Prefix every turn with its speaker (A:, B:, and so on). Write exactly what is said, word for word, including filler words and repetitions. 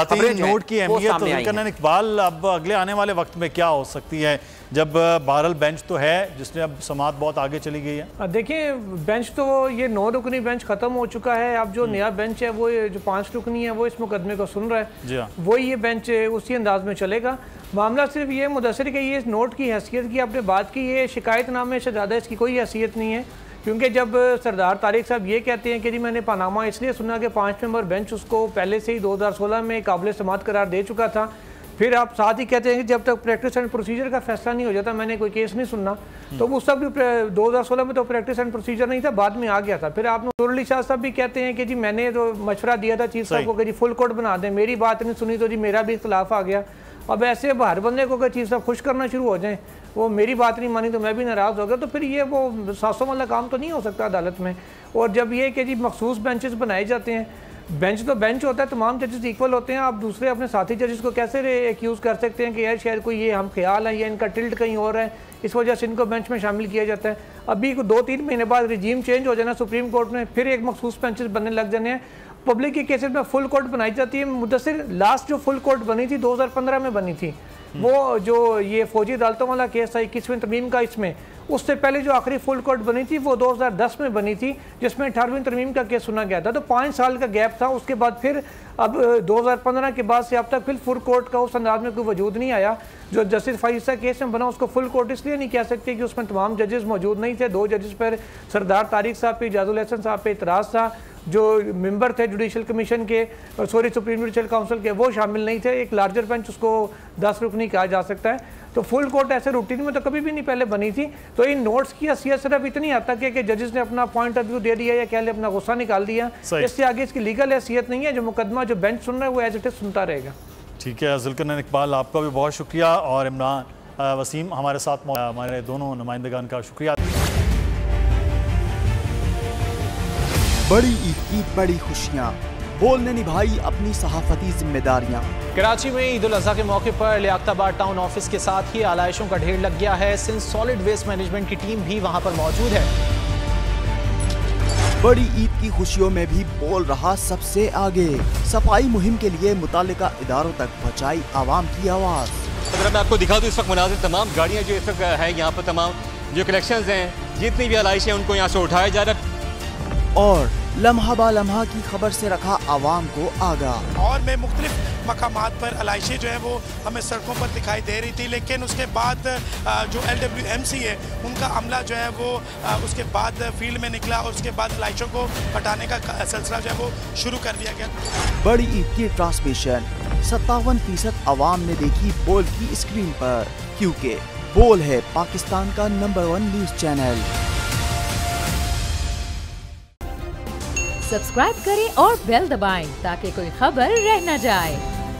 A: Note की अहमियत तो इकबाल अब अगले आने वाले वक्त में क्या हो सकती है, जब बहरहाल बेंच तो है जिसने अब समात बहुत आगे चली गई है।
B: देखिए बेंच तो ये नौ रुकनी बेंच खत्म हो चुका है, अब जो नया बेंच है वो जो पांच रुकनी है वो इस मुकदमे को सुन रहा है। जी हाँ, वही ये बेंच उसी अंदाज में चलेगा। मामला सिर्फ ये मुदस्सिर कि ये नोट की हैसियत की आपने बात की, ये शिकायतनामे से ज़्यादा इसकी कोई हैसियत नहीं है, क्योंकि जब सरदार तारिक साहब ये कहते हैं कि जी मैंने पनामा इसलिए सुना कि पाँच मेंबर बेंच उसको पहले से ही दो हज़ार सोलह में काबिल समाअत करार दे चुका था, फिर आप साथ ही कहते हैं कि जब तक प्रैक्टिस एंड प्रोसीजर का फैसला नहीं हो जाता मैंने कोई केस नहीं सुनना, तो उस सब दो हज़ार सोलह में तो प्रैक्टिस एंड प्रोसीजर नहीं था, बाद में आ गया था। फिर आप नूर अली शाह साहब भी कहते हैं कि जी मैंने तो मशवरा दिया था चीफ साहब को कि जी फुल कोर्ट बना दें, मेरी बात नहीं सुनी तो जी मेरा भी इख्तलाफ आ गया। अब ऐसे हर बंदे को अगर चीफ साहब खुश करना शुरू हो जाएं, वो मेरी बात नहीं मानी तो मैं भी नाराज़ हो गया, तो फिर ये वो सासों वाला काम तो नहीं हो सकता अदालत में। और जब ये कि जी मखसूस बेंचेस बनाए जाते हैं, बेंच तो बेंच होता है, तमाम जजेस इक्वल होते हैं, आप दूसरे अपने साथी जजेस को कैसे एक्यूज़ कर सकते हैं कि यार शायद कोई ये हम ख्याल है या इनका टिल्ट कहीं और है, इस वजह से इनको बेंच में शामिल किया जाता है। अभी दो तीन महीने बाद रिजीम चेंज हो जाना सुप्रीम कोर्ट में, फिर एक मखसूस बेंचेस बनने लग जाने हैं। पब्लिक के केसेस में फुल कोर्ट बनाई जाती है। मुदस्सिर लास्ट जो फुल कोर्ट बनी थी दो हज़ार पंद्रह में बनी थी, वो जो ये फौजी अदालतों वाला केस था इक्कीसवीं तरमीम का, इसमें उससे पहले जो आखिरी फुल कोर्ट बनी थी वो दो हज़ार दस में बनी थी, जिसमें अठारहवीं तरमीम का केस सुना गया था। तो पाँच साल का गैप था, उसके बाद फिर अब दो हज़ार पंद्रह के बाद से अब तक फिर फुल कोर्ट का उस अंदाज में कोई वजूद नहीं आया। जो जस्टिस फाइजा केस में बना उसको फुल कोर्ट इसलिए नहीं कह सकते कि उसमें तमाम जजेस मौजूद नहीं थे। दो जजेस पर सरदार तारिक साहब पे, इजाजुल हसन साहब पे इतराज़ था, जो मेंबर थे जुडिशल कमीशन के, सॉरी सुप्रीम जुडिशल काउंसिल के, वो शामिल नहीं थे। एक लार्जर बेंच उसको दस रुकनी कहा जा सकता है। तो फुल कोर्ट ऐसे रूटीन में तो कभी भी नहीं पहले बनी थी। तो इन नोट्स की हैसियत सिर्फ इतनी आता है कि जजेस ने अपना पॉइंट ऑफ व्यू दे दिया या कह ले अपना गुस्सा निकाल दिया, इससे आगे इसकी लीगल हैसियत नहीं है। जो मुकदमा जो बेंच सुन रहा है वो एज इट इज सुनता रहेगा।
A: ठीक है, जुल्करनैन इकबाल आपका भी बहुत शुक्रिया, और इमरान वसीम हमारे साथ, हमारे दोनों नुमाइंदगान का शुक्रिया।
C: बड़ी ईद की बड़ी खुशियाँ, बोल ने निभाई अपनी सहाफती जिम्मेदारियां।
D: कराची में ईद उल अजहा के मौके पर लियाकताबाद टाउन ऑफिस के साथ ही आलाइशों का ढेर लग गया है। सिंध सॉलिड वेस्ट मैनेजमेंट की टीम भी वहां पर मौजूद है।
C: बड़ी ईद की खुशियों में भी बोल रहा सबसे आगे, सफाई मुहिम के लिए मुतालिका इदारों तक पहुंचाई आवाम की आवाज।
E: अगर मैं आपको दिखा दूं इस वक्त मुनाजिर तमाम गाड़ियां जो इस वक्त है यहाँ पर, तमाम जो कलेक्शंस हैं, जितनी भी आलाइशें हैं उनको यहाँ से उठाया जा रहा है,
C: और लम्हा बा लम्हा की खबर से रखा आवाम को आगाह।
F: और मैं मुख्तलिफ मकामात पर आलाइशें जो है वो हमें सड़कों पर दिखाई दे रही थी, लेकिन उसके बाद जो एल डब्ल्यू एम सी है उनका अमला जो है वो उसके बाद फील्ड में निकला और उसके बाद आलाइशों को हटाने का सिलसिला जो है वो शुरू कर दिया गया।
C: बड़ी ईद की ट्रांसमिशन सत्तावन फीसद आवाम ने देखी बोल की स्क्रीन पर, क्योंकि बोल है पाकिस्तान का number one news channel.
G: Subscribe करें और बेल दबाएं ताकि कोई खबर रह न जाए।